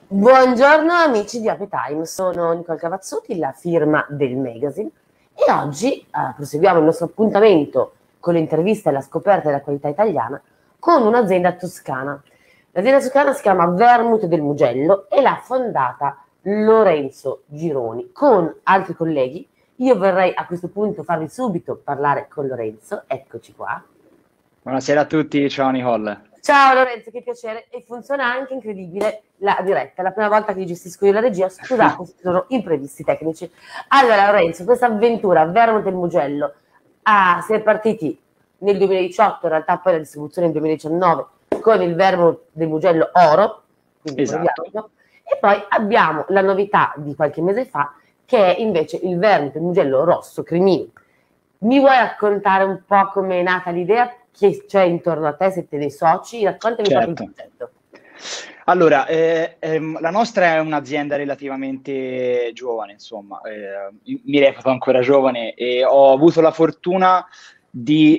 Buongiorno amici di Appetime, sono Nicole Cavazzotti, la firma del magazine, e oggi proseguiamo il nostro appuntamento con le interviste e la scoperta della qualità italiana con un'azienda toscana. L'azienda toscana si chiama Vermouth del Mugello e l'ha fondata Lorenzo Gironi con altri colleghi. Io vorrei a questo punto farvi subito parlare con Lorenzo, eccoci qua. Buonasera a tutti, ciao Nicole. Ciao Lorenzo, che piacere, e funziona anche incredibile la diretta, è la prima volta che gestisco io la regia, scusate se sono imprevisti tecnici. Allora Lorenzo, questa avventura Vermouth del Mugello, si è partiti nel 2018, in realtà poi la distribuzione nel 2019 con il Vermouth del Mugello Oro, quindi esatto. E poi abbiamo la novità di qualche mese fa che è invece il Vermouth del Mugello Rosso Cremino. Mi vuoi raccontare un po' come è nata l'idea? Chi c'è intorno a te, siete dei soci? Raccontami proprio il progetto. Allora, la nostra è un'azienda relativamente giovane, insomma, mi reputo ancora giovane e ho avuto la fortuna di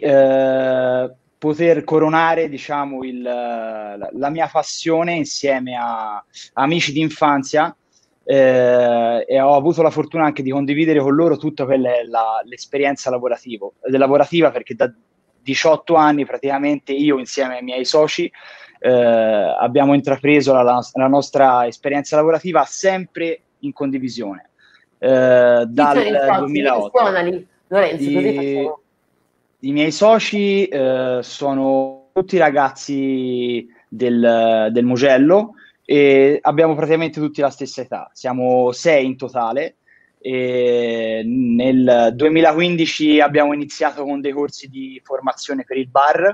poter coronare, diciamo, la mia passione insieme a amici di infanzia. E ho avuto la fortuna anche di condividere con loro tutta quella è l'esperienza lavorativa, perché da 18 anni praticamente io insieme ai miei soci abbiamo intrapreso la nostra esperienza lavorativa sempre in condivisione dal 2008. Lorenzo, così facciamo. I miei soci sono tutti ragazzi del Mugello e abbiamo praticamente tutti la stessa età, siamo 6 in totale. E nel 2015 abbiamo iniziato con dei corsi di formazione per il bar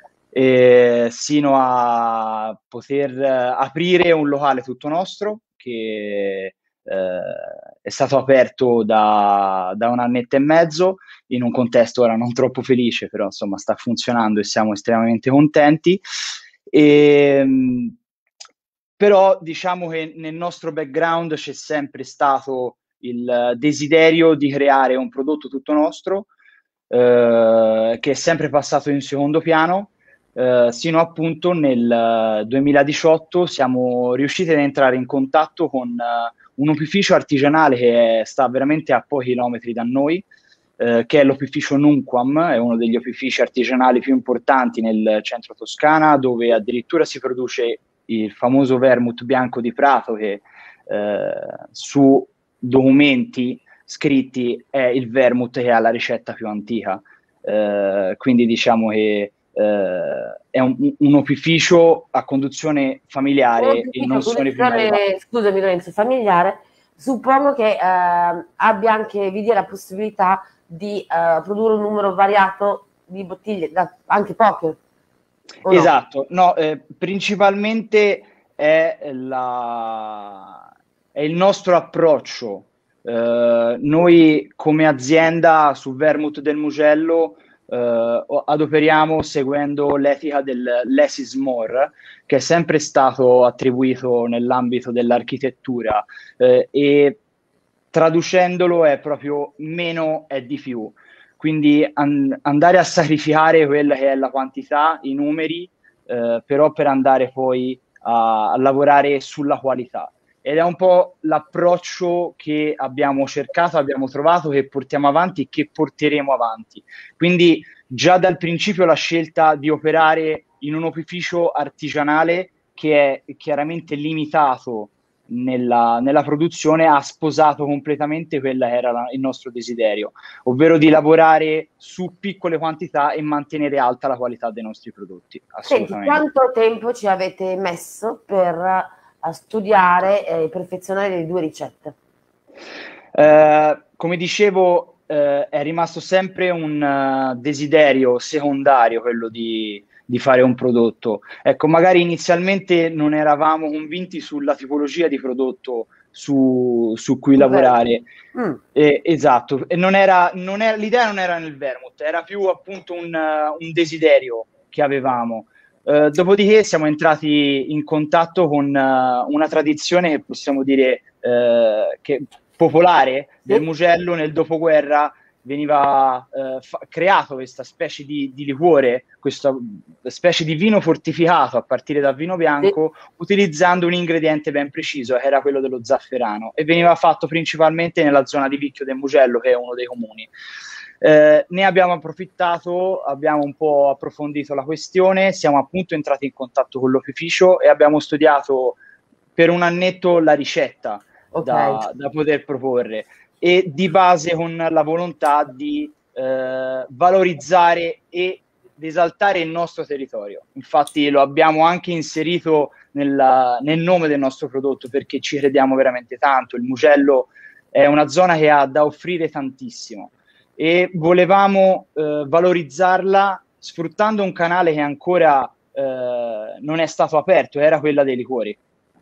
sino a poter aprire un locale tutto nostro che è stato aperto da un annetto e mezzo in un contesto ora non troppo felice, però insomma sta funzionando e siamo estremamente contenti. Però diciamo che nel nostro background c'è sempre stato il desiderio di creare un prodotto tutto nostro che è sempre passato in secondo piano sino appunto nel 2018 siamo riusciti ad entrare in contatto con un opificio artigianale che sta veramente a pochi chilometri da noi, che è l'opificio Nunquam, è uno degli opifici artigianali più importanti nel centro Toscana, dove addirittura si produce il famoso vermouth bianco di Prato che su documenti scritti è il vermouth che ha la ricetta più antica, quindi diciamo che è un opificio a conduzione familiare e non sono i primi. Scusami Lorenzo, familiare, suppongo che abbia anche, vi dia la possibilità di produrre un numero variato di bottiglie, anche poche. Esatto, no, principalmente è il nostro approccio. Noi come azienda su Vermouth del Mugello adoperiamo seguendo l'etica del less is more, che è sempre stato attribuito nell'ambito dell'architettura e traducendolo è proprio meno è di più. Quindi andare a sacrificare quella che è la quantità, i numeri, però per andare poi a lavorare sulla qualità. Ed è un po' l'approccio che abbiamo cercato, abbiamo trovato, che portiamo avanti e che porteremo avanti. Quindi già dal principio la scelta di operare in un opificio artigianale che è chiaramente limitato nella produzione ha sposato completamente quella che era il nostro desiderio, ovvero di lavorare su piccole quantità e mantenere alta la qualità dei nostri prodotti. Assolutamente. Senti, quanto tempo ci avete messo per studiare e perfezionare le due ricette? Come dicevo, è rimasto sempre un desiderio secondario quello di fare un prodotto. Ecco, magari inizialmente non eravamo convinti sulla tipologia di prodotto su cui lavorare. Esatto, e l'idea non era nel vermouth, era più appunto un desiderio che avevamo. Dopodiché siamo entrati in contatto con una tradizione che possiamo dire che popolare del Mugello nel dopoguerra, veniva creato questa specie di liquore, questa specie di vino fortificato a partire dal vino bianco, utilizzando un ingrediente ben preciso, che era quello dello zafferano, e veniva fatto principalmente nella zona di Vicchio del Mugello, che è uno dei comuni. Ne abbiamo approfittato, abbiamo un po' approfondito la questione, siamo appunto entrati in contatto con l'opificio e abbiamo studiato per un annetto la ricetta da poter proporre, e di base con la volontà di valorizzare ed esaltare il nostro territorio. Infatti lo abbiamo anche inserito nel nome del nostro prodotto, perché ci crediamo veramente tanto. Il Mugello è una zona che ha da offrire tantissimo e volevamo valorizzarla sfruttando un canale che ancora non è stato aperto, era quella dei liquori.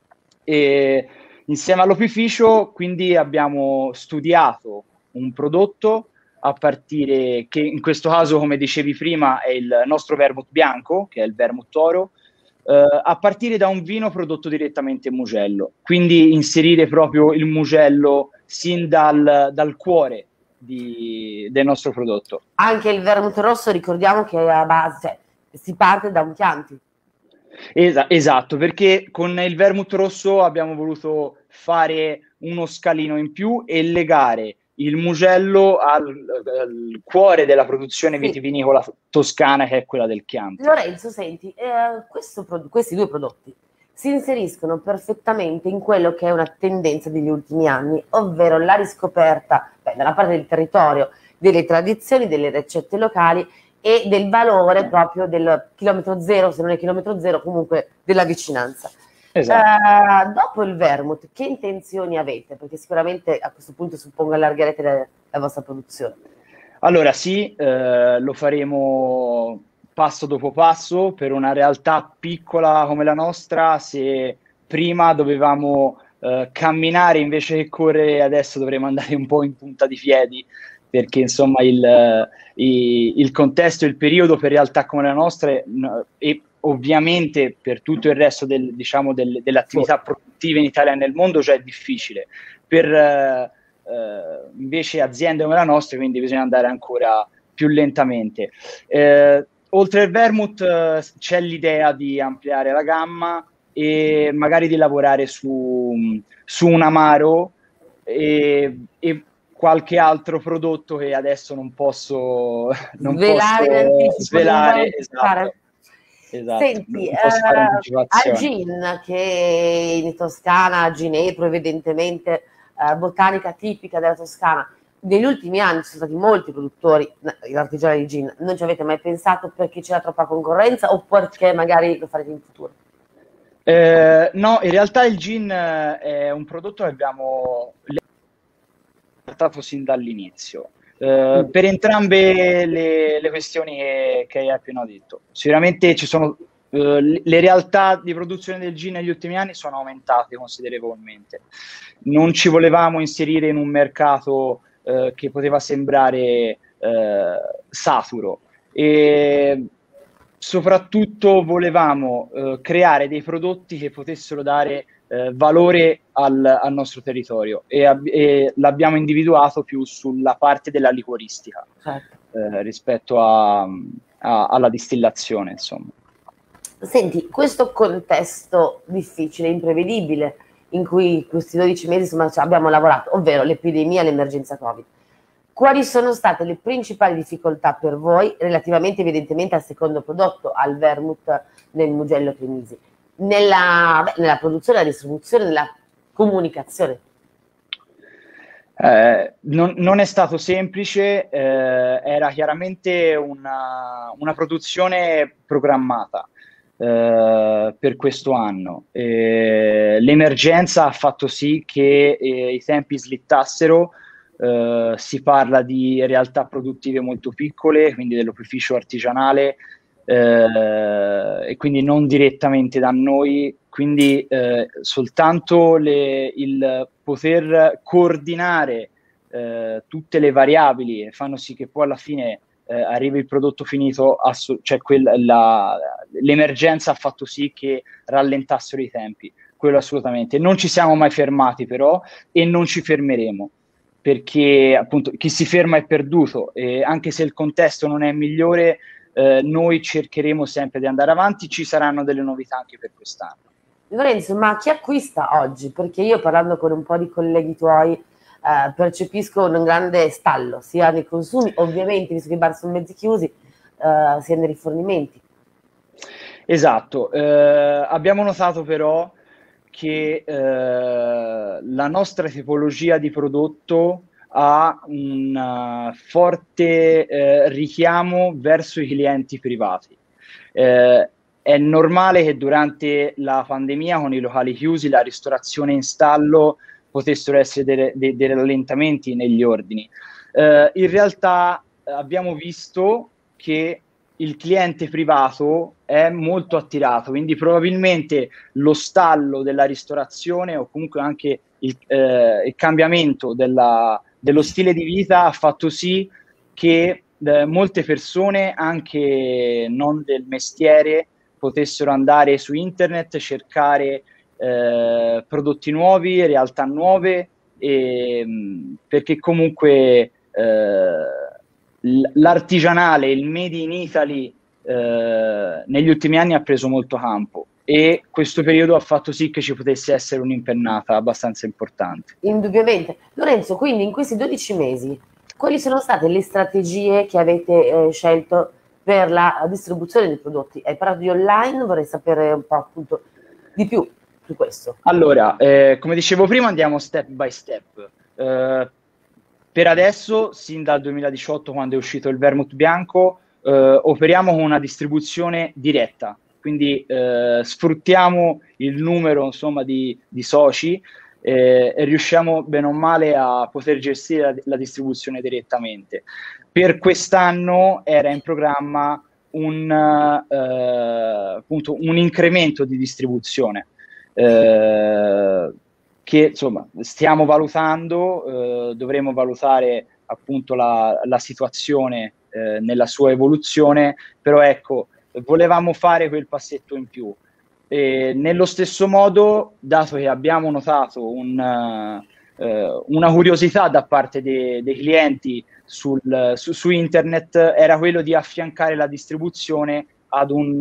E insieme all'opificio quindi abbiamo studiato un prodotto a partire, che in questo caso, come dicevi prima, è il nostro vermouth bianco, che è il vermouth oro, a partire da un vino prodotto direttamente in Mugello, quindi inserire proprio il Mugello sin dal cuore del nostro prodotto. Anche il vermouth rosso, ricordiamo che è a base, cioè, si parte da un Chianti. Esatto, perché con il vermouth rosso abbiamo voluto fare uno scalino in più e legare il Mugello al cuore della produzione vitivinicola toscana, che è quella del Chianti. Lorenzo, senti, questi due prodotti si inseriscono perfettamente in quello che è una tendenza degli ultimi anni, ovvero la riscoperta, dalla parte del territorio, delle tradizioni, delle ricette locali e del valore proprio del chilometro zero, se non è chilometro zero, comunque della vicinanza. Esatto. Dopo il vermouth, che intenzioni avete? Perché sicuramente a questo punto suppongo allargherete la vostra produzione. Allora sì, lo faremo passo dopo passo. Per una realtà piccola come la nostra, se prima dovevamo camminare invece che correre, adesso dovremo andare un po' in punta di piedi, perché insomma il contesto, il periodo per realtà come la nostra e ovviamente per tutto il resto delle attività produttive in Italia e nel mondo già è difficile. Per invece aziende come la nostra, quindi bisogna andare ancora più lentamente. Oltre al vermouth c'è l'idea di ampliare la gamma e magari di lavorare su un amaro e qualche altro prodotto che adesso non posso svelare. Esatto. Senti, a Gin, che in Toscana, a Ginepro, evidentemente botanica tipica della Toscana, negli ultimi anni ci sono stati molti produttori artigiani di gin. Non ci avete mai pensato perché c'era troppa concorrenza o perché magari lo farete in futuro? No, in realtà il gin è un prodotto che abbiamo trattato sin dall'inizio. Per entrambe le questioni che hai appena detto. Sicuramente ci sono le realtà di produzione del gin negli ultimi anni sono aumentate considerevolmente. Non ci volevamo inserire in un mercato che poteva sembrare saturo, e soprattutto volevamo creare dei prodotti che potessero dare valore al nostro territorio, e l'abbiamo individuato più sulla parte della liquoristica, rispetto alla distillazione, insomma. Senti, questo contesto difficile, imprevedibile, in cui questi 12 mesi insomma, abbiamo lavorato, ovvero l'epidemia e l'emergenza Covid, quali sono state le principali difficoltà per voi relativamente evidentemente al secondo prodotto, al vermouth nel Mugello Cremisi, nella produzione, nella distribuzione, nella comunicazione? Non è stato semplice, era chiaramente una produzione programmata per questo anno. L'emergenza ha fatto sì che i tempi slittassero. Si parla di realtà produttive molto piccole, quindi dell'opificio artigianale, e quindi non direttamente da noi, quindi soltanto il poter coordinare tutte le variabili fanno sì che poi alla fine arrivi il prodotto finito, cioè l'emergenza ha fatto sì che rallentassero i tempi, quello assolutamente. Non ci siamo mai fermati però, e non ci fermeremo. perché appunto chi si ferma è perduto, e anche se il contesto non è migliore, noi cercheremo sempre di andare avanti, ci saranno delle novità anche per quest'anno. Lorenzo, ma chi acquista oggi? Perché io parlando con un po' di colleghi tuoi percepisco un grande stallo, sia nei consumi, ovviamente, visto che i bar sono mezzi chiusi, sia nei rifornimenti. Esatto, abbiamo notato però che la nostra tipologia di prodotto ha un forte richiamo verso i clienti privati. È normale che durante la pandemia, con i locali chiusi, la ristorazione in stallo potessero essere dei rallentamenti negli ordini. In realtà abbiamo visto che il cliente privato è molto attirato, quindi probabilmente lo stallo della ristorazione o comunque anche il cambiamento dello stile di vita ha fatto sì che molte persone, anche non del mestiere, potessero andare su internet, cercare prodotti nuovi, realtà nuove, perché comunque l'artigianale, il Made in Italy negli ultimi anni ha preso molto campo, e questo periodo ha fatto sì che ci potesse essere un'impennata abbastanza importante. Indubbiamente. Lorenzo, quindi in questi 12 mesi, quali sono state le strategie che avete scelto per la distribuzione dei prodotti? Hai parlato di online, vorrei sapere un po' appunto di più su questo. Allora, come dicevo prima, andiamo step by step. Per adesso, sin dal 2018, quando è uscito il vermouth bianco, operiamo con una distribuzione diretta, quindi sfruttiamo il numero, insomma, di soci e riusciamo bene o male a poter gestire la distribuzione direttamente. Per quest'anno era in programma appunto, un incremento di distribuzione. Che insomma stiamo valutando, dovremo valutare appunto la situazione nella sua evoluzione, però ecco, volevamo fare quel passetto in più. Nello stesso modo, dato che abbiamo notato una curiosità da parte dei clienti su internet, era quello di affiancare la distribuzione ad un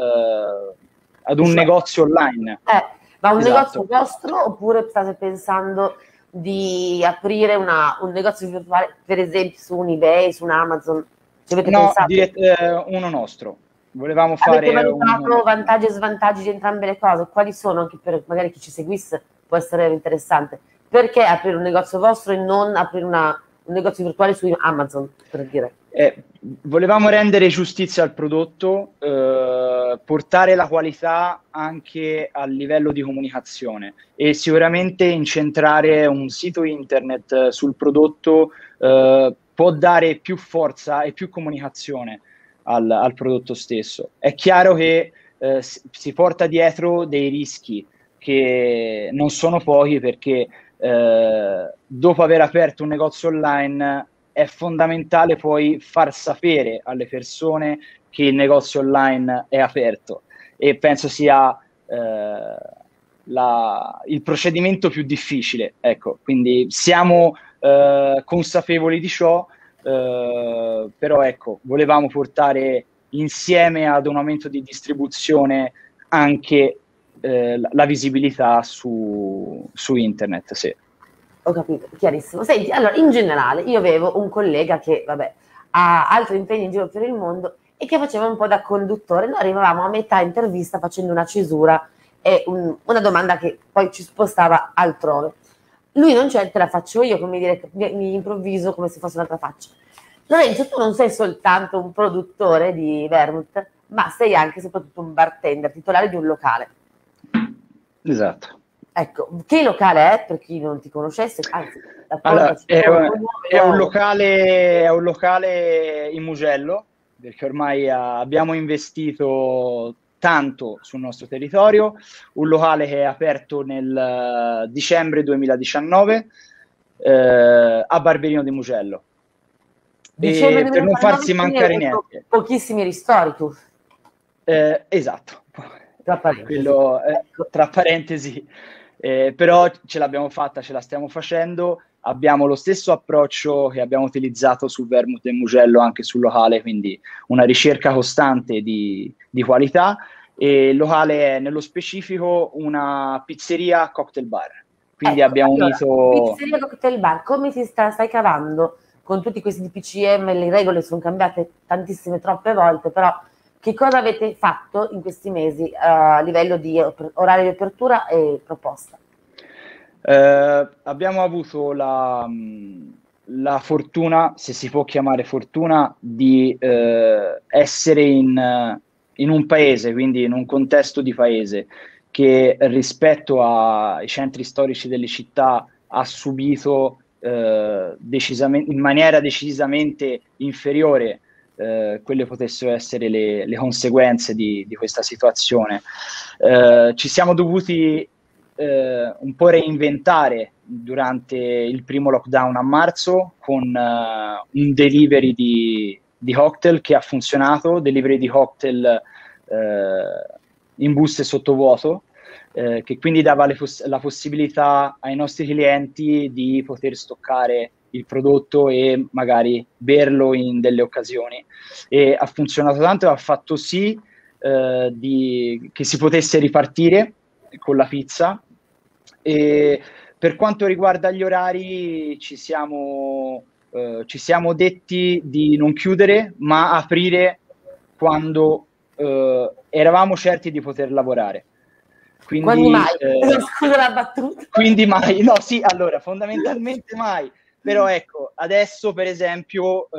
negozio online. Ma un Esatto. negozio vostro, oppure state pensando di aprire un negozio virtuale, per esempio su un eBay, su un Amazon? Ci avete No, pensato? uno nostro. Volevamo Avete fare valutato vantaggi e svantaggi di entrambe le cose? Quali sono, anche per magari chi ci seguisse può essere interessante? Perché aprire un negozio vostro e non aprire un negozio virtuale su Amazon, per dire? Volevamo rendere giustizia al prodotto, portare la qualità anche a livello di comunicazione, e sicuramente incentrare un sito internet sul prodotto può dare più forza e più comunicazione al prodotto stesso. È chiaro che si porta dietro dei rischi che non sono pochi, perché dopo aver aperto un negozio online è fondamentale poi far sapere alle persone che il negozio online è aperto, e penso sia il procedimento più difficile. Ecco, quindi siamo consapevoli di ciò, però ecco, volevamo portare insieme ad un aumento di distribuzione anche la visibilità su internet, sì. Ho capito, chiarissimo. Senti, allora, in generale, io avevo un collega che, vabbè, ha altri impegni in giro per il mondo e che faceva un po' da conduttore. Noi arrivavamo a metà intervista facendo una cesura e una domanda che poi ci spostava altrove. Lui non c'è, te la faccio io, come dire, mi improvviso come se fosse un'altra faccia. Lorenzo, tu non sei soltanto un produttore di vermouth, ma sei anche e soprattutto un bartender, titolare di un locale. Esatto. Ecco, che locale è, per chi non ti conoscesse? Anzi, allora, è un locale in Mugello, perché ormai abbiamo investito tanto sul nostro territorio, un locale che è aperto nel dicembre 2019 a Barberino di Mugello. Dicembre per non farsi mancare niente. Pochissimi ristori tu. Esatto. Tra parentesi. Quello, tra parentesi. Però ce l'abbiamo fatta, ce la stiamo facendo. abbiamo lo stesso approccio che abbiamo utilizzato sul vermouth del Mugello anche sul locale, quindi una ricerca costante di qualità. E il locale è nello specifico una pizzeria cocktail bar, quindi Ecco, abbiamo allora, unito... pizzeria cocktail bar, come stai cavando con tutti questi DPCM? Le regole sono cambiate tantissime, troppe volte, però che cosa avete fatto in questi mesi a livello di orario di apertura e proposta? Abbiamo avuto la fortuna, se si può chiamare fortuna, di essere in un paese, quindi in un contesto di paese, che rispetto ai centri storici delle città ha subito in maniera decisamente inferiore quelle potessero essere le conseguenze di questa situazione. Ci siamo dovuti un po' reinventare durante il primo lockdown a marzo con un delivery di cocktail che ha funzionato, delivery di cocktail in buste sottovuoto, che quindi dava la possibilità ai nostri clienti di poter stoccare il prodotto e magari berlo in delle occasioni. E ha funzionato tanto e ha fatto sì che si potesse ripartire con la pizza. E per quanto riguarda gli orari ci siamo detti di non chiudere ma aprire quando eravamo certi di poter lavorare. Quindi mai? Scusa la battuta. Quindi mai, no, sì, allora, fondamentalmente mai. Però ecco, adesso per esempio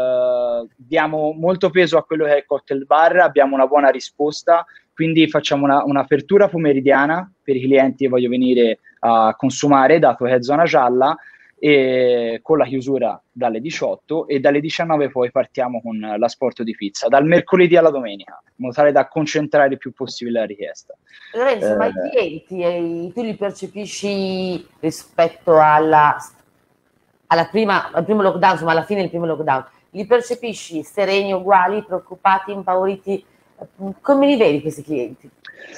diamo molto peso a quello che è il cocktail bar, abbiamo una buona risposta, quindi facciamo un'apertura pomeridiana per i clienti che vogliono venire a consumare, dato che è zona gialla, e con la chiusura dalle 18 e dalle 19 poi partiamo con l'asporto di pizza, dal mercoledì alla domenica, in modo tale da concentrare il più possibile la richiesta. Lorenzo, ma i clienti tu li percepisci rispetto al primo lockdown, insomma alla fine del primo lockdown, li percepisci sereni, uguali, preoccupati, impauriti? Come li vedi questi clienti?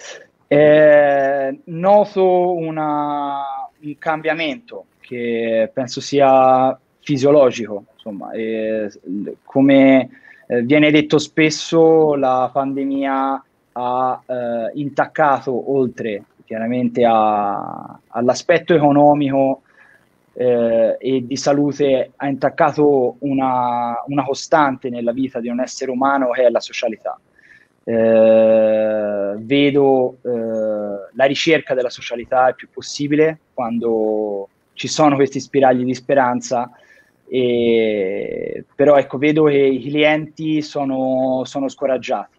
Noto un cambiamento che penso sia fisiologico, insomma, come viene detto spesso, la pandemia ha intaccato, oltre chiaramente all'aspetto economico e di salute, ha intaccato una costante nella vita di un essere umano che è la socialità. Vedo la ricerca della socialità il più possibile quando ci sono questi spiragli di speranza, però ecco, vedo che i clienti sono scoraggiati,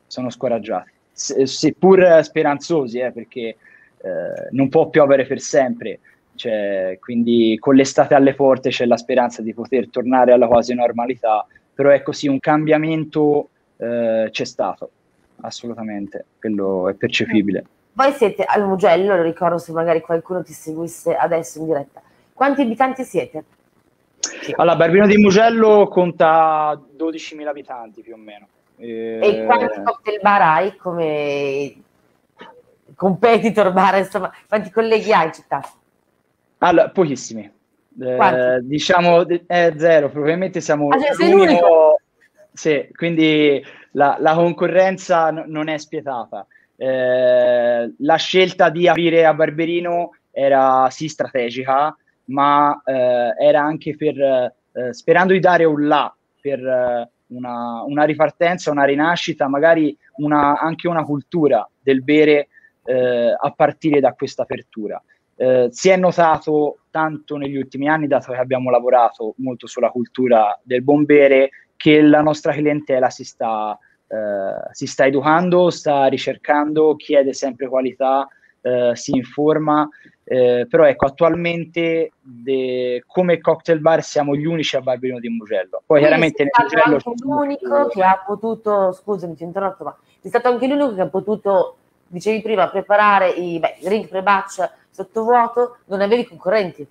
seppur speranzosi, perché non può piovere per sempre, quindi con l'estate alle porte c'è la speranza di poter tornare alla quasi normalità, però ecco sì, un cambiamento c'è stato, assolutamente, quello è percepibile. Voi siete al Mugello, lo ricordo se magari qualcuno ti seguisse adesso in diretta. Quanti abitanti siete? Allora, Barbino di Mugello conta 12.000 abitanti più o meno. E quanti cocktail bar hai come competitor bar, insomma, quanti colleghi hai in città? Allora, pochissimi. Diciamo zero, probabilmente siamo l'unico. Sì, quindi la concorrenza non è spietata. La scelta di aprire a Barberino era sì strategica, ma era anche sperando di dare un là per una ripartenza, una rinascita, magari anche una cultura del bere a partire da questa apertura. Si è notato tanto negli ultimi anni, dato che abbiamo lavorato molto sulla cultura del buon bere, che la nostra clientela si sta educando, sta ricercando, chiede sempre qualità, si informa, però ecco, attualmente come cocktail bar siamo gli unici a Barberino di Mugello. Poi chiaramente nel Mugello anche l'unico che ha potuto, scusami ti ho interrotto, ma è stato anche l'unico che ha potuto, dicevi prima, preparare i drink pre-batch sottovuoto. Non avevi concorrenti?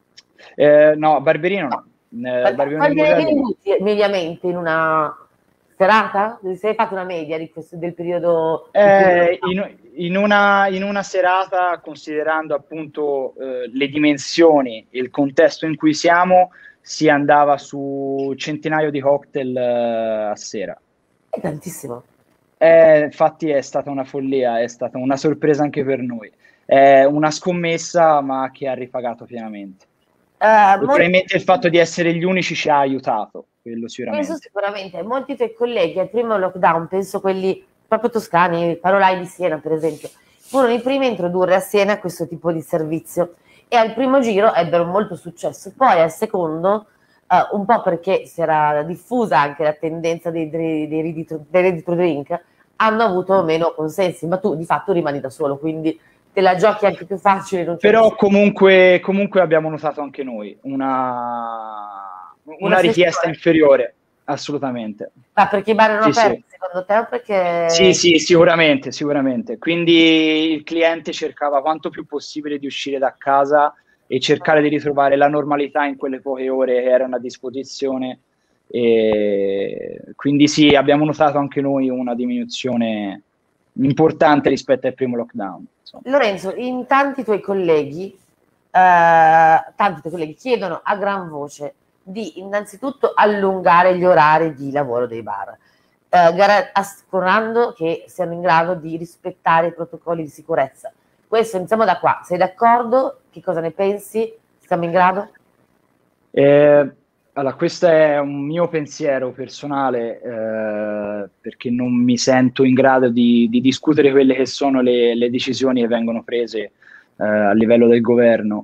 No, Barberino no. Quanti ne vendi mediamente in una serata? Ti sei fatto una media del periodo? In una serata, considerando appunto le dimensioni e il contesto in cui siamo, si andava su centinaio di cocktail a sera. È tantissimo. Infatti è stata una follia, è stata una sorpresa anche per noi. È una scommessa, ma che ha ripagato pienamente. E probabilmente il fatto di essere gli unici ci ha aiutato, quello sicuramente. Penso sicuramente. Molti tuoi colleghi al primo lockdown, penso quelli proprio toscani, parolai di Siena per esempio, furono i primi a introdurre a Siena questo tipo di servizio e al primo giro ebbero molto successo. Poi al secondo, un po' perché si era diffusa anche la tendenza dei ready to drink, hanno avuto meno consensi, ma tu di fatto rimani da solo, quindi te la giochi anche più facile. Però comunque abbiamo notato anche noi una richiesta inferiore, assolutamente. Ma perché i bar erano aperti, secondo te? O perché... Sì, sicuramente. Quindi il cliente cercava quanto più possibile di uscire da casa e cercare di ritrovare la normalità in quelle poche ore che erano a disposizione. E quindi sì, abbiamo notato anche noi una diminuzione importante rispetto al primo lockdown. Insomma. Lorenzo, in tanti tuoi colleghi chiedono a gran voce di innanzitutto allungare gli orari di lavoro dei bar, assicurando che siano in grado di rispettare i protocolli di sicurezza. Questo iniziamo da qua. Sei d'accordo? Che cosa ne pensi? Siamo in grado? Allora, questo è un mio pensiero personale, perché non mi sento in grado di discutere quelle che sono le decisioni che vengono prese a livello del governo.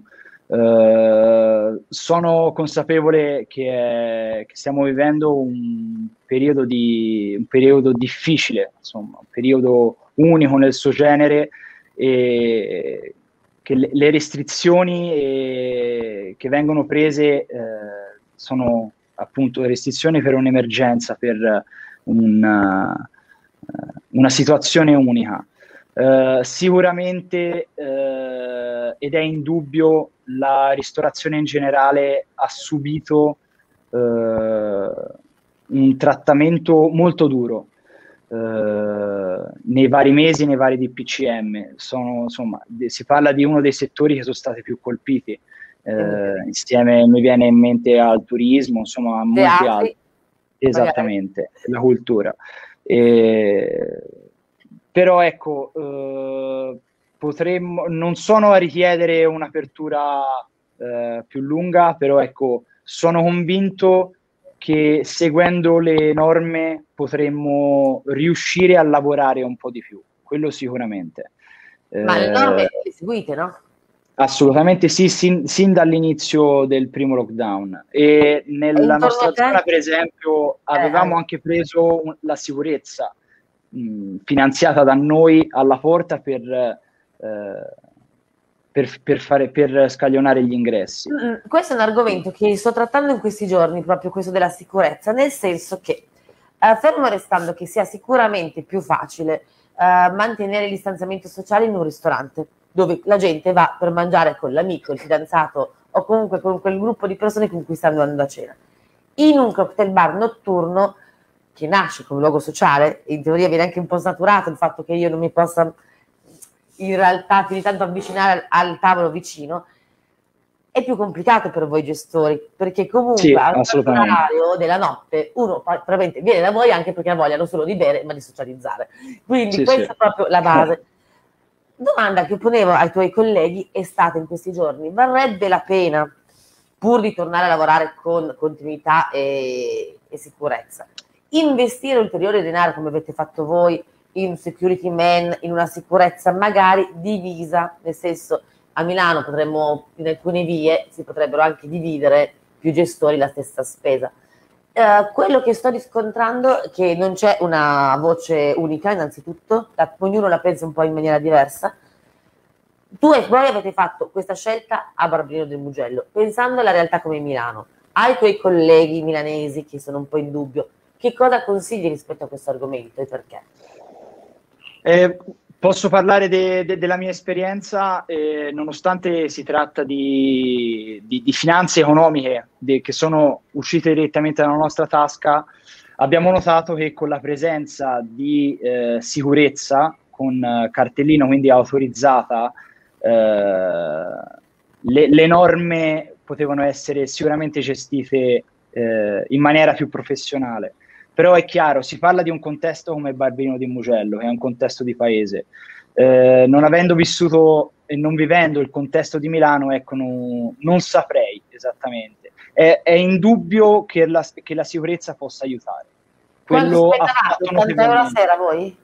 Sono consapevole che stiamo vivendo un periodo difficile, insomma, un periodo unico nel suo genere, e che le restrizioni che vengono prese sono appunto restrizioni per un'emergenza, per una situazione unica. Sicuramente, ed è indubbio, la ristorazione in generale ha subito un trattamento molto duro nei vari mesi, nei vari DPCM. Insomma, si parla di uno dei settori che sono stati più colpiti. Insieme mi viene in mente al turismo, insomma, a molti altri. Esattamente, la cultura. Però ecco, non sono a richiedere un'apertura più lunga, però ecco, sono convinto che seguendo le norme potremmo riuscire a lavorare un po' di più, quello sicuramente. Ma le norme le seguite, no? Assolutamente sì, sin dall'inizio del primo lockdown. E nella nostra zona, per esempio, avevamo anche preso la sicurezza finanziata da noi alla porta per scaglionare gli ingressi. Questo è un argomento che sto trattando in questi giorni, proprio questo della sicurezza, nel senso che, fermo restando che sia sicuramente più facile mantenere il distanziamento sociale in un ristorante, dove la gente va per mangiare con l'amico, il fidanzato o comunque con quel gruppo di persone con cui stanno andando a cena. In un cocktail bar notturno, che nasce come luogo sociale, in teoria viene anche un po' snaturato il fatto che io non mi possa in realtà più di tanto avvicinare al tavolo vicino, è più complicato per voi gestori, perché comunque all'orario della notte uno probabilmente viene da voi anche perché ha voglia non solo di bere ma di socializzare, quindi questa è proprio la base. Domanda che ponevo ai tuoi colleghi è stata in questi giorni: varrebbe la pena, pur di tornare a lavorare con continuità e sicurezza, investire ulteriore denaro come avete fatto voi in security man, in una sicurezza magari divisa, nel senso, a Milano potremmo, in alcune vie si potrebbero anche dividere più gestori la stessa spesa. Quello che sto riscontrando è che non c'è una voce unica, innanzitutto, ognuno la pensa un po' in maniera diversa. Tu e voi avete fatto questa scelta a Barberino del Mugello, pensando alla realtà come Milano. Ai tuoi colleghi milanesi che sono un po' in dubbio, che cosa consigli rispetto a questo argomento e perché? Posso parlare della mia esperienza, nonostante si tratta di finanze economiche che sono uscite direttamente dalla nostra tasca, abbiamo notato che con la presenza di sicurezza, con cartellino, quindi autorizzata, le norme potevano essere sicuramente gestite in maniera più professionale. Però è chiaro, si parla di un contesto come Barbino di Mugello, che è un contesto di paese. Non avendo vissuto e non vivendo il contesto di Milano, ecco, non saprei esattamente. È indubbio che la sicurezza possa aiutare. Quanto Quello ha spendevate? fatto 80 euro a notevolmente. sera voi?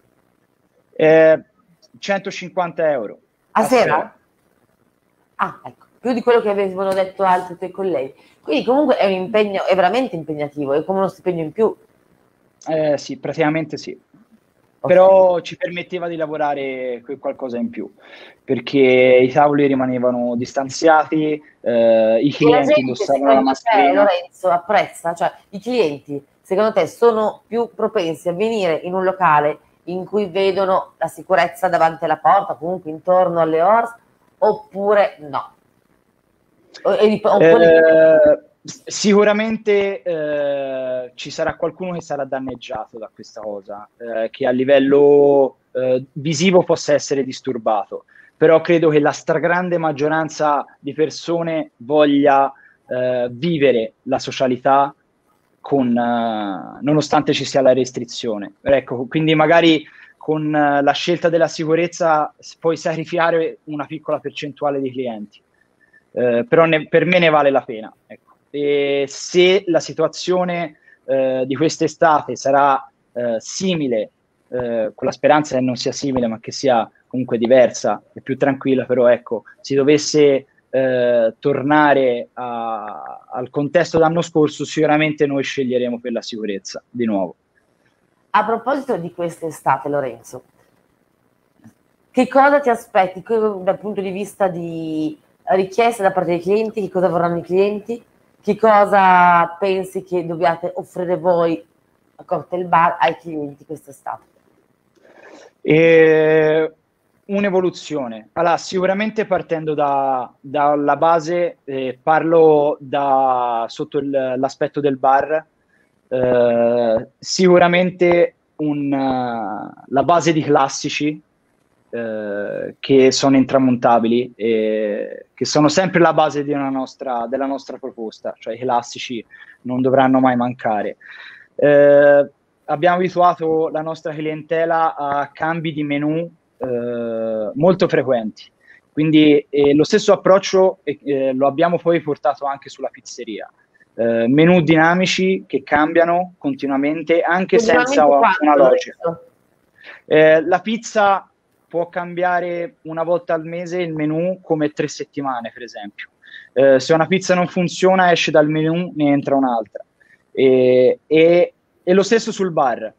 150 euro A sera? sera. Ah, ecco, più di quello che avevano detto altri tuoi colleghi. Quindi comunque è un impegno, è veramente impegnativo, è come uno stipendio in più. Sì, praticamente sì. Ok. Però ci permetteva di lavorare qualcosa in più, perché i tavoli rimanevano distanziati, i E la clienti gente, indossavano la secondo te, mascherina. Lorenzo, apprezza? Cioè, i clienti, secondo te, sono più propensi a venire in un locale in cui vedono la sicurezza davanti alla porta, comunque intorno alle ORS, oppure no? Oppure Sicuramente ci sarà qualcuno che sarà danneggiato da questa cosa, che a livello visivo possa essere disturbato, però credo che la stragrande maggioranza di persone voglia vivere la socialità nonostante ci sia la restrizione. Ecco, quindi magari con la scelta della sicurezza puoi sacrificare una piccola percentuale di clienti. Però per me ne vale la pena. Ecco. E se la situazione di quest'estate sarà simile, con la speranza che non sia simile, ma che sia comunque diversa e più tranquilla, però ecco, si dovesse tornare al contesto dell'anno scorso, sicuramente noi sceglieremo per la sicurezza di nuovo. a proposito di quest'estate, Lorenzo, che cosa ti aspetti dal punto di vista di richieste da parte dei clienti? Che cosa vorranno i clienti? Che cosa pensi che dobbiate offrire voi a Cocktail Bar ai clienti quest'estate? Un'evoluzione. Allora, sicuramente partendo dalla base, parlo sotto l'aspetto del bar, sicuramente la base di classici che sono intramontabili e che sono sempre la base della nostra proposta, cioè i classici non dovranno mai mancare. Abbiamo abituato la nostra clientela a cambi di menù molto frequenti, quindi lo stesso approccio lo abbiamo poi portato anche sulla pizzeria. Menù dinamici che cambiano continuamente anche senza una logica. La pizza può cambiare una volta al mese il menù come 3 settimane, per esempio. Se una pizza non funziona, esce dal menù, ne entra un'altra. E lo stesso sul bar.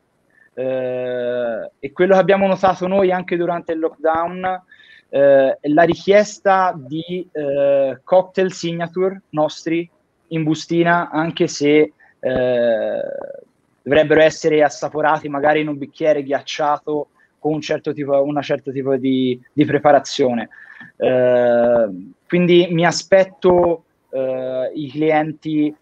E quello che abbiamo notato noi anche durante il lockdown è la richiesta di cocktail signature nostri in bustina, anche se dovrebbero essere assaporati magari in un bicchiere ghiacciato con una certo tipo di preparazione. Quindi mi aspetto i clienti,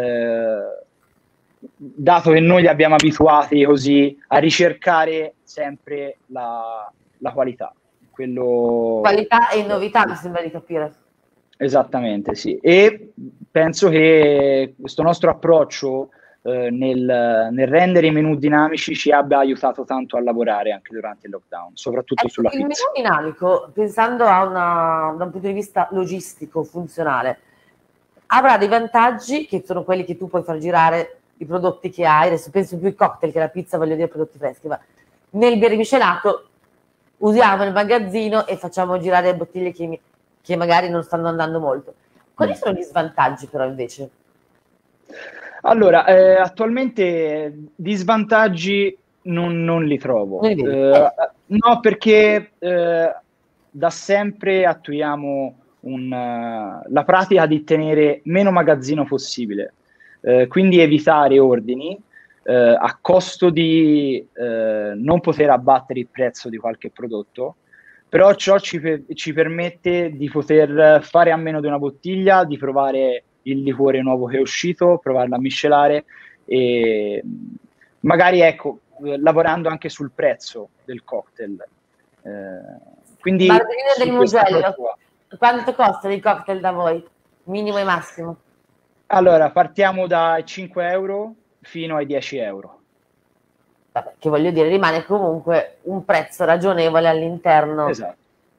dato che noi li abbiamo abituati così, a ricercare sempre la qualità. Qualità e novità, mi sembra di capire. Esattamente, sì. E penso che questo nostro approccio nel rendere i menu dinamici ci abbia aiutato tanto a lavorare anche durante il lockdown, soprattutto sulla pizza. Il menù dinamico, pensando da un punto di vista logistico, funzionale, avrà dei vantaggi che sono quelli che tu puoi far girare i prodotti che hai, adesso penso più ai cocktail che la pizza, voglio dire prodotti freschi, ma nel bere miscelato usiamo il magazzino e facciamo girare le bottiglie che magari non stanno andando molto. Quali sono gli svantaggi però invece? Allora, attualmente di svantaggi non li trovo. No, perché da sempre attuiamo la pratica di tenere meno magazzino possibile, quindi evitare ordini a costo di non poter abbattere il prezzo di qualche prodotto, però ciò ci permette di poter fare a meno di una bottiglia, di provare il liquore nuovo che è uscito, provarlo a miscelare e magari ecco, lavorando anche sul prezzo del cocktail. Quindi Margherita del su questo Mugello, qua. quanto costano i cocktail da voi? Minimo e massimo? Allora, partiamo dai 5 euro fino ai 10 euro. Vabbè, che voglio dire, rimane comunque un prezzo ragionevole all'interno. Esatto.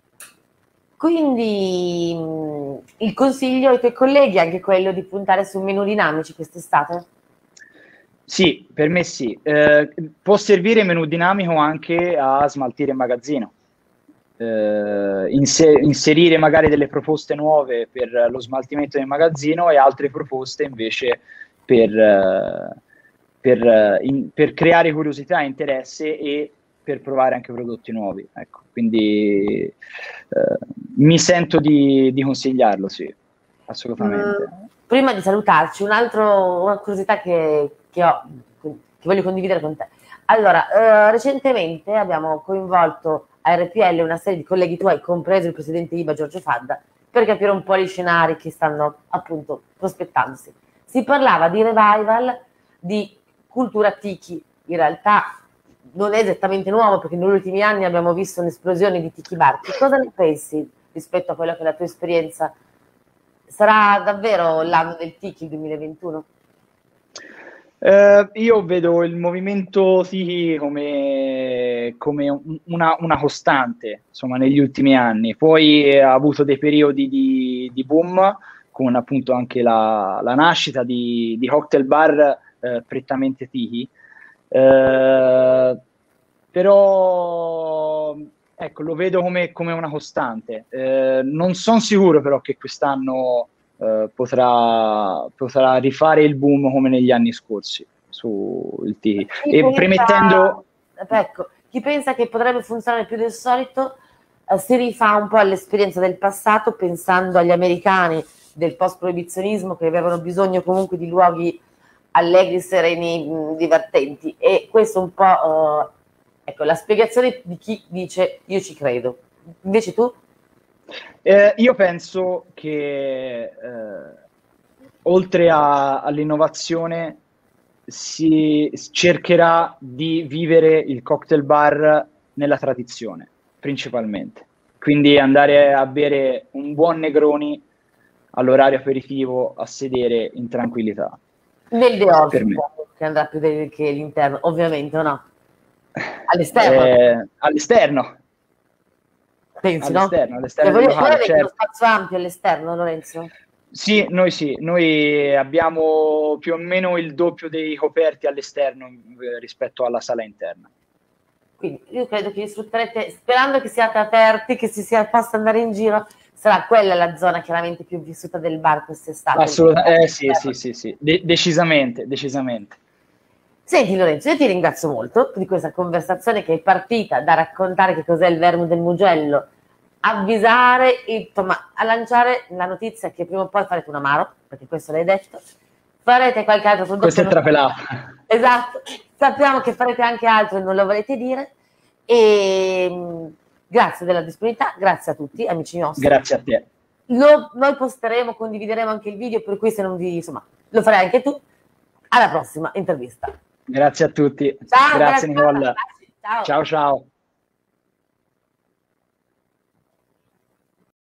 Quindi il consiglio ai tuoi colleghi è anche quello di puntare su menu dinamici quest'estate? Sì, per me sì. Può servire menù dinamico anche a smaltire il magazzino. Inserire magari delle proposte nuove per lo smaltimento del magazzino e altre proposte invece per creare curiosità e interesse e per provare anche prodotti nuovi. Ecco, quindi mi sento di consigliarlo, sì, assolutamente. Prima di salutarci, una curiosità che voglio condividere con te. Allora, recentemente abbiamo coinvolto a RPL una serie di colleghi tuoi, compreso il presidente IBA Giorgio Fadda, per capire un po' gli scenari che stanno appunto prospettandosi. Si parlava di revival di cultura tiki. In realtà non è esattamente nuovo, perché negli ultimi anni abbiamo visto un'esplosione di tiki bar. Che cosa ne pensi rispetto a quella che è la tua esperienza? Sarà davvero l'anno del tiki il 2021? Io vedo il movimento Tiki come una costante, insomma, negli ultimi anni. Poi ha avuto dei periodi di boom, con appunto anche la nascita di cocktail bar prettamente Tiki. Però ecco, lo vedo come una costante. Non sono sicuro però che quest'anno potrà rifare il boom come negli anni scorsi sul Tiki. E premettendo... Ecco, chi pensa che potrebbe funzionare più del solito si rifà un po' all'esperienza del passato, pensando agli americani del post-proibizionismo, che avevano bisogno comunque di luoghi allegri, sereni, divertenti. E questo un po' ecco, la spiegazione di chi dice io ci credo. Invece tu? Io penso che oltre all'innovazione si cercherà di vivere il cocktail bar nella tradizione, principalmente. Quindi andare a bere un buon Negroni all'orario aperitivo a sedere in tranquillità. Nel Deor, che andrà più che l'interno, ovviamente, o no? All'esterno? All'esterno. Pensi, all'esterno, no? All'esterno Voi locale, avete certo. uno spazio ampio all'esterno, Lorenzo? Sì, noi abbiamo più o meno il doppio dei coperti all'esterno rispetto alla sala interna. Quindi io credo che li sfrutterete, sperando che siate aperti, che possa andare in giro, sarà quella la zona chiaramente più vissuta del bar quest'estate. Assolutamente, sì. Decisamente. Senti Lorenzo, io ti ringrazio molto di questa conversazione che è partita da raccontare che cos'è il verme del Mugello, avvisare, insomma, a lanciare la notizia che prima o poi farete un amaro, perché questo l'hai detto, farete qualche altro prodotto. Questo è trapelato. Esatto, sappiamo che farete anche altro e non lo volete dire. E grazie della disponibilità, grazie a tutti, amici nostri. Grazie a te. Noi posteremo, condivideremo anche il video, per cui se non vi, insomma, lo farai anche tu. Alla prossima intervista. Grazie a tutti. Ciao, grazie Nicole. Ciao. Ciao.